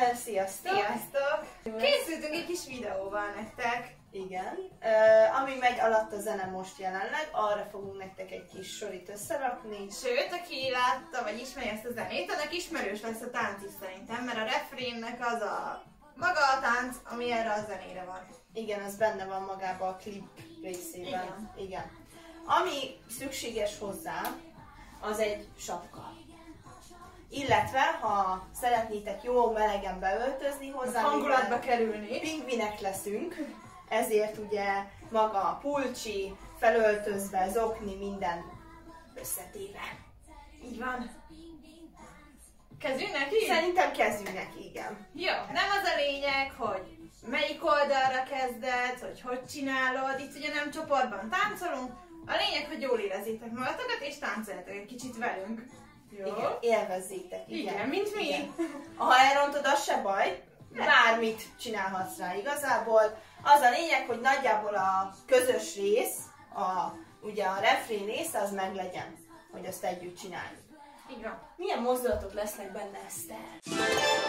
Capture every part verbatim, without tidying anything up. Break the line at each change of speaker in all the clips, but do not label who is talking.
Igen, sziasztok!
Sziasztok! Készültünk egy kis videóval nektek.
Igen. Uh, ami megy alatt a zene most jelenleg, arra fogunk nektek egy kis sorit összerakni.
Sőt, aki látta vagy ismeri ezt a zenét, annak ismerős lesz a tánc is szerintem, mert a refrénnek az a maga a tánc, ami erre a zenére van.
Igen, az benne van magában a klip részében.
Igen.
Igen. Ami szükséges hozzá, az egy sapka. Illetve, ha szeretnétek jó melegen beöltözni hozzá,
hangulatba kerülni,
pingvinek leszünk, ezért ugye maga a pulcsi, felöltözve, zokni, minden összetéve.
így van. Kezdjünk neki?
Szerintem kezdjünk neki, igen.
Jó, nem az a lényeg, hogy melyik oldalra kezded, hogy hogy csinálod, itt ugye nem csoportban táncolunk, a lényeg, hogy jól érezzétek magatokat és táncoljatok egy kicsit velünk. Jó?
Igen, élvezzétek, igen.
Igen, mint mi.
Igen. Ha elrontod, az se baj, bármit csinálhatsz rá igazából. Az a lényeg, hogy nagyjából a közös rész, a, ugye a refrén rész, az meg legyen, hogy azt együtt csináljuk.
Így van.
Milyen mozdulatok lesznek benne, Eszter?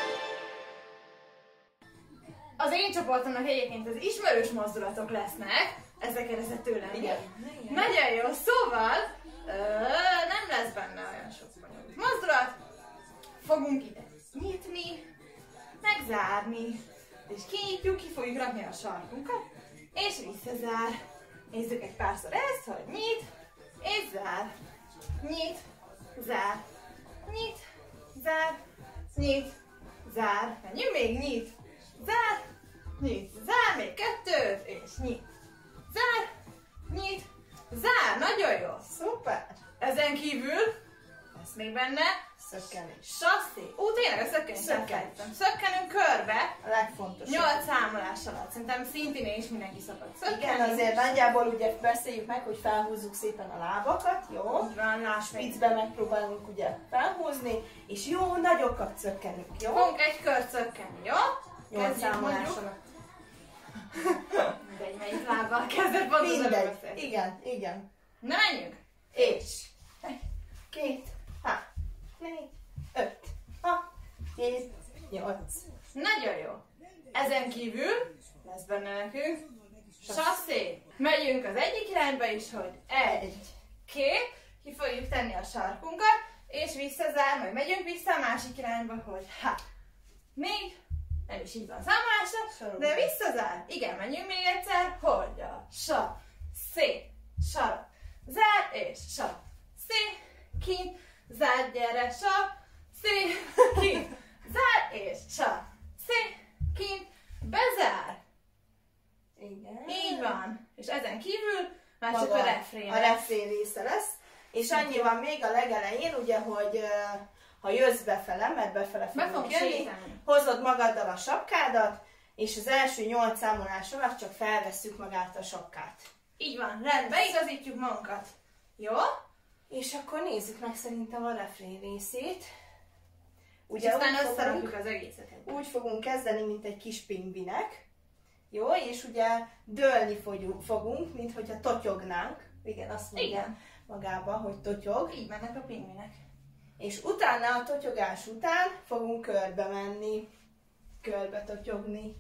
Az én csoportomnak egyébként az ismerős mozdulatok lesznek, ezzel kérdezett tőlem.
Igen.
Nagyon jó, szóval ö, nem lesz benne olyan sok bonyolult mozdulat. Fogunk ide nyitni, megzárni, és kinyitjuk, ki fogjuk rakni a sarkunkat, és visszazár. Nézzük egy párszor ezt, hogy nyit, és zár. Nyit, zár, nyit, zár, nyit, zár. Menjünk még, nyit, zár, nyit, zár, még kettőt, és nyit, zár, nyit, zár. Nagyon jó.
Szuper!
Ezen kívül lesz még benne
Szökkenés.
sasszé. Ú, tényleg a szökkenést
Szökkenés.
elfelejtettem. Szökkenünk körbe,
A legfontosabb.
nyolc számolás alatt. Szerintem szintén is mindenki szokott szökkenni.
Igen, azért nagyjából ugye beszéljük meg, hogy felhúzzuk szépen a lábakat, jó?
Így van, láss meg.
Spicben megpróbálunk ugye felhúzni, és jó nagyokat szökkenünk, jó?
Fogunk egy kört szökkenni, jó?
Nyolc
Kezdjük
számolás
mondjuk.
alatt.
Mindegy, melyik lábbal kezdett pontosan
Mindegy.
beszélni.
Igen, igen.
Na menjünk!
És egy, két, há, négy, öt, hat, hét, nyolc.
Nagyon jó. Ezen kívül lesz benne nekünk sasszé. Megyünk az egyik irányba is, hogy egy,
Egy.
két, ki fogjuk tenni a sarkunkat, és visszazár, majd megyünk vissza a másik irányba, hogy há, négy, nem is így van számolásra,
Sarok.
de visszazár. Igen, menjünk még egyszer, hogy a sa, szé, sarok, zár, és sa, szé, kint, zár, gyere, sa, szé, kint, zár, és sa, szé, kint, bezár.
Igen.
Így van. És ezen kívül már csak
Maga
a refrén.
A refrén része lesz. És annyi van még a legelején, ugye, hogy uh, ha jössz befele, mert befele
Be
fogunk
fogunk
jönni,
sétálni.
hozod magaddal a sapkádat, és az első nyolc számolás alatt csak felvesszük magát a sapkát.
Így van, rendben, beigazítjuk magunkat. Jó?
És akkor nézzük meg szerintem a refrén részét.
És
Ugye
aztán
úgy
összerakjuk
fogunk,
az egészet.
úgy fogunk kezdeni, mint egy kis pingvinek. Jó, és ugye dőlni fogunk, fogunk mint hogyha totyognánk. Igen, azt mondja
Igen.
magába, hogy totyog.
Így mennek a pingvinek.
És utána, a totyogás után fogunk körbe menni, körbe totyogni.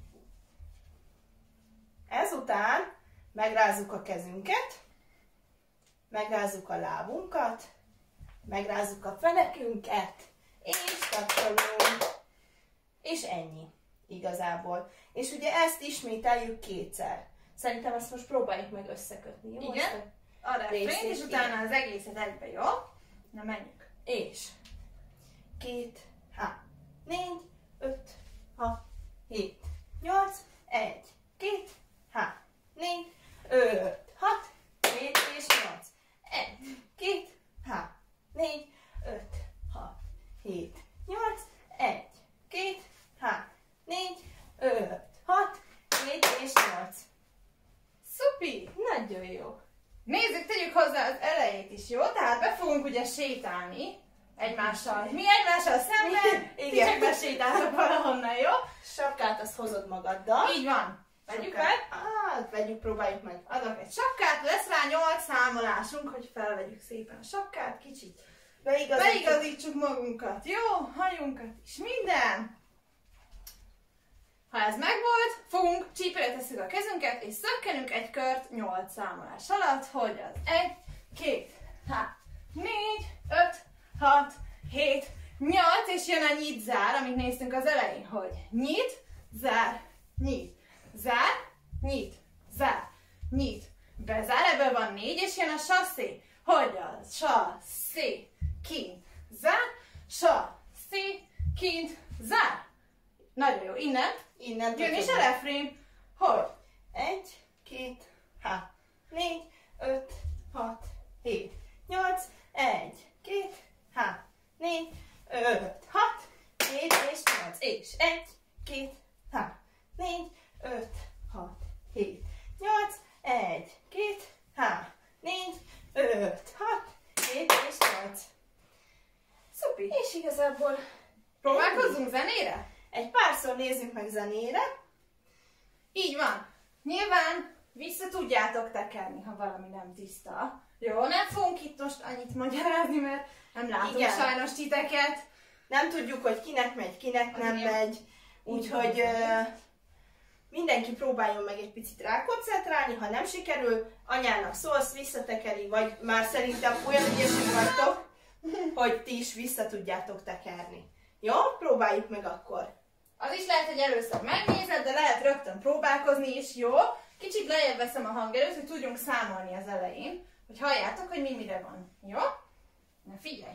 Ezután megrázzuk a kezünket, megrázzuk a lábunkat, megrázzuk a fenekünket, és tapsolunk. És ennyi igazából. És ugye ezt ismételjük kétszer. Szerintem ezt most próbáljuk meg összekötni, jó?
Igen.
Ezt
A refrént,
részét,
és utána az egészet egybe, jó? Na menjünk.
És két, há, négy, öt, hat, hét, nyolc, egy, két, há, négy, öt, hat, hét és nyolc. Egy, két, há, négy, öt, hat, hét, nyolc, egy, két, há, négy, öt, hat, hét és nyolc.
Szupi!
Nagyon jó.
Nézzük, tegyük hozzá az elejét is, jó? Tehát be fogunk ugye sétálni egymással. Mi egymással szemben, ti
Igen.
csak besétáltok valahonnan, jó?
Sapkát azt hozod magaddal.
Így van. Vegyük
Sapkát.
meg.
Hát, vegyük, próbáljuk meg.
Adok egy sapkát, lesz rá nyolc számolásunk, hogy felvegyük szépen a sapkát, kicsit
Beigazítjuk.
beigazítsuk magunkat, jó? Hajunkat is, minden. ez megvolt, fogunk, csípőre tesszük a kezünket, és szökkenünk egy kört nyolc számolás alatt, hogy az egy, két, há, négy, öt, hat, hét, nyolc, és jön a nyit zár, amit néztünk az elején, hogy nyit, zár, nyit, zár, nyit, zár, nyit, bezár, ebből van négy, és jön a sasszé, hogy a sasszé, kint, zár, sasszé, kint, zár. Nagyon jó, innen,
Innen
jön is a refrén, hogy
egy, két, há, négy, öt, hat, hét, nyolc, egy, két, há, négy, öt, hat, hét és nyolc, és egy, két, há, négy, öt, hat, hét, nyolc, egy, két, há, négy, öt, hat, hét és nyolc.
szupi.
És igazából
Próbálkozzunk zenére?
egy párszor nézzünk meg zenére.
Így van. Nyilván vissza tudjátok tekerni, ha valami nem tiszta. Jó, nem fogunk itt most annyit magyarázni, mert nem látom
Igen.
sajnos titeket.
Nem tudjuk, hogy kinek megy, kinek nem
Igen.
megy. Úgyhogy uh, mindenki próbáljon meg egy picit rákoncentrálni, ha nem sikerül, anyának szólsz, visszatekeri, vagy már szerintem olyan ügyesek vagytok, hogy ti is vissza tudjátok tekerni. Jó? Próbáljuk meg akkor.
Az is lehet, hogy először megnézed, de lehet rögtön próbálkozni is, jó? Kicsit lejjebb veszem a hangerőt, hogy tudjunk számolni az elején, hogy halljátok, hogy mi mire van. Jó? Na figyelj!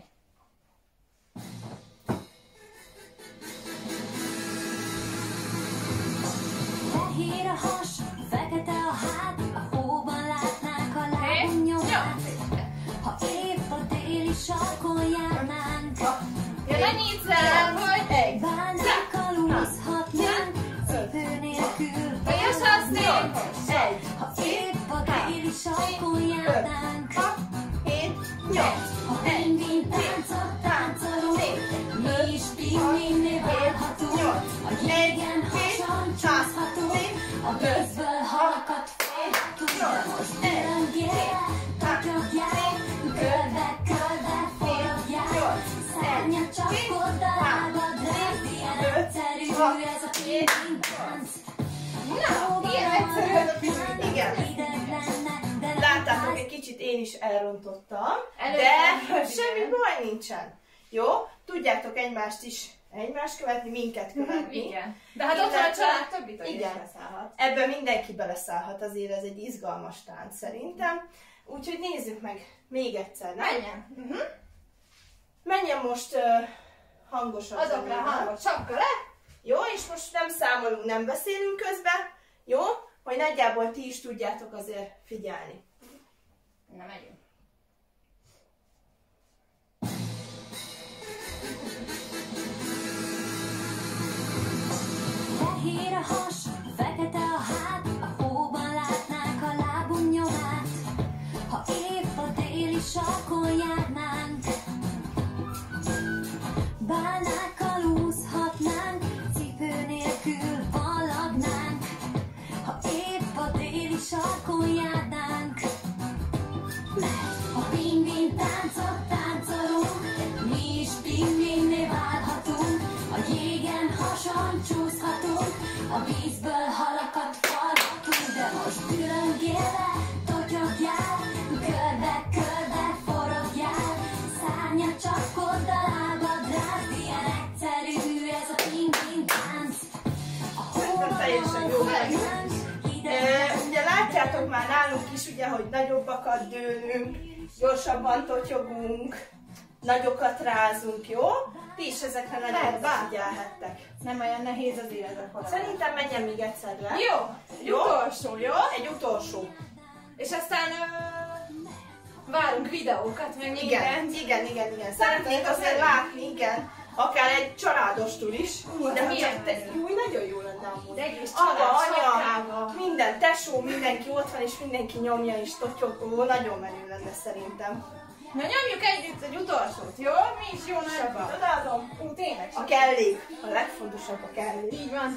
Fehér a has, fekete a hád, a hóban látnánk a lábunk nyomát. Ha épp a téli sarkon járnánk,
Jön a nyitszál, hogy egy,
bálnákkal úszhatnánk, cipő nélkül
vagy a sasszé,
Egy,
ha épp a téli sarkon járnánk.
hét, nyolc.
Ha pingvin táncot táncolunk, mi is pingvinné válhatunk. A jégen hason csúszhatunk, a vízből halakat foghatunk. De most örömgyere, tatyogják, körbe-körbe forogjál. Szárnyat csapkod a lábadra, ilyen egyszerű ez a pingvin tánc.
Na, ilyen egyszerű ez a pingvin.
Igen.
Ideglen, de nem
Láttátok,
fáj.
egy kicsit én is elrontottam,
Először
de
is,
semmi
igen.
baj nincsen. Jó? Tudjátok egymást is, egymást követni, minket követni.
Igen. De hát ott van a
Illetve-
család többi tagja is
Igen.
beszállhat.
Ebben mindenki beleszállhat, azért ez egy izgalmas tánc szerintem. Úgyhogy nézzük meg még egyszer, nem?
Menjen. Uh-huh.
Menjen most uh, hangosan.
Adok rá hangot, sapka le.
Jó, és most nem számolunk, nem beszélünk közben. Jó? Hogy nagyjából ti is tudjátok azért figyelni.
Na, megyünk.
Fehér a has, fekete a hád, a hóban látnánk a lábunk nyomát. Ha épp a déli sarkon járnánk, bálnákkal úszhatnánk, cipő nélkül ballagnánk. Ha épp a déli sarkon járnánk, mert a pingvin táncot táncolunk, mi is pingvinné válhatunk. A jégen hason csúszhatunk, a vízből halakat falhatunk. De most ürömgélve totyogjál, körbe-körbe forogjál. Szárnyat csapkodd a lábadra, ilyen egyszerű ez a pingvin tánc. A hóban
teljesen jó
való
megy.
tánc,
E,
idegen-
ugye látjátok már nálunk is, ugye, hogy nagyobbakat dőlünk, gyorsabban totyogunk, nagyokat rázunk, jó? Ti is ezekre nagyon
Persze.
figyelhettek.
Nem olyan nehéz az élet akkor.
Szerintem menjen még egyszer le.
Jó, egy
Jó?
utolsó, jó?
Egy utolsó.
És aztán ö, várunk videókat, meg
Igen,
mindent.
igen, igen, igen. Szeretnék azért látni, igen. Akár egy családostól is.
Ú,
de ha
milyen
csak te,
menő.
jó, nagyon jó lenne amúgy.
De egész
Apa,
család
anya,
sapkával.
minden tesó, mindenki ott van, és mindenki nyomja és totyog. Nagyon menő lenne szerintem.
Na nyomjuk együtt egy utolsót, jó? Mi is jó nagyban.
Odaadom.
Ú, tényleg.
A kellék. A legfontosabb a kellék.
Így van.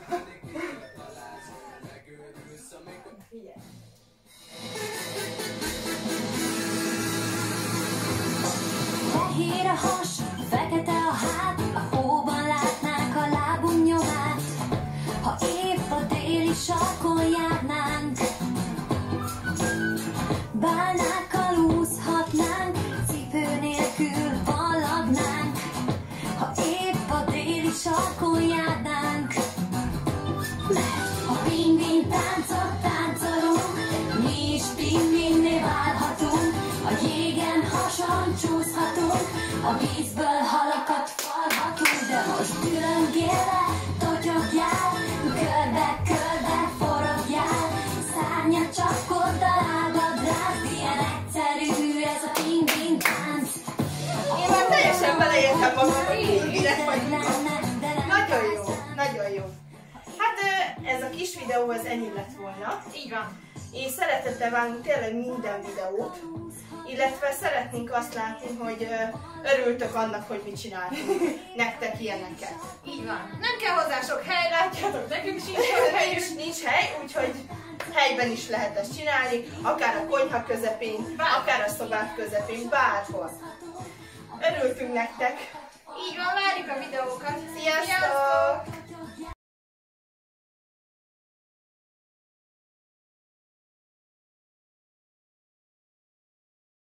Figyelj.
Fehér a has, fekete a hád, a hóban látnánk a lábunk nyomát. Ha sarkon járnánk. Mert a pingvin táncot táncolunk, mi is pingvinné válhatunk. A jégen hason csúszhatunk, a vízből halakat farhatunk. De most ülöngélve totyogjál, körbe-körbe forogjál, szárnyat csapkod a lábad rád, ilyen egyszerű ez a pingvin tánc.
Én már teljesen beleértem magam, hogy pingvinek vagyunk. Nagyon jó, nagyon jó. Hát ez a kis videó, ez ennyi lett volna.
Így van.
És szeretettel várunk tényleg minden videót, illetve szeretnénk azt látni, hogy örültök annak, hogy mit csináltunk nektek ilyeneket.
Így van. Nem kell hozzá sok hely, látjátok, nekünk sincs sok hely.
Nincs, nincs hely, úgyhogy helyben is lehet ezt csinálni, akár a konyha közepén, akár a szobák közepén, bárhol. Örültünk nektek!
Így van, várjuk a videókat.
Sziasztok!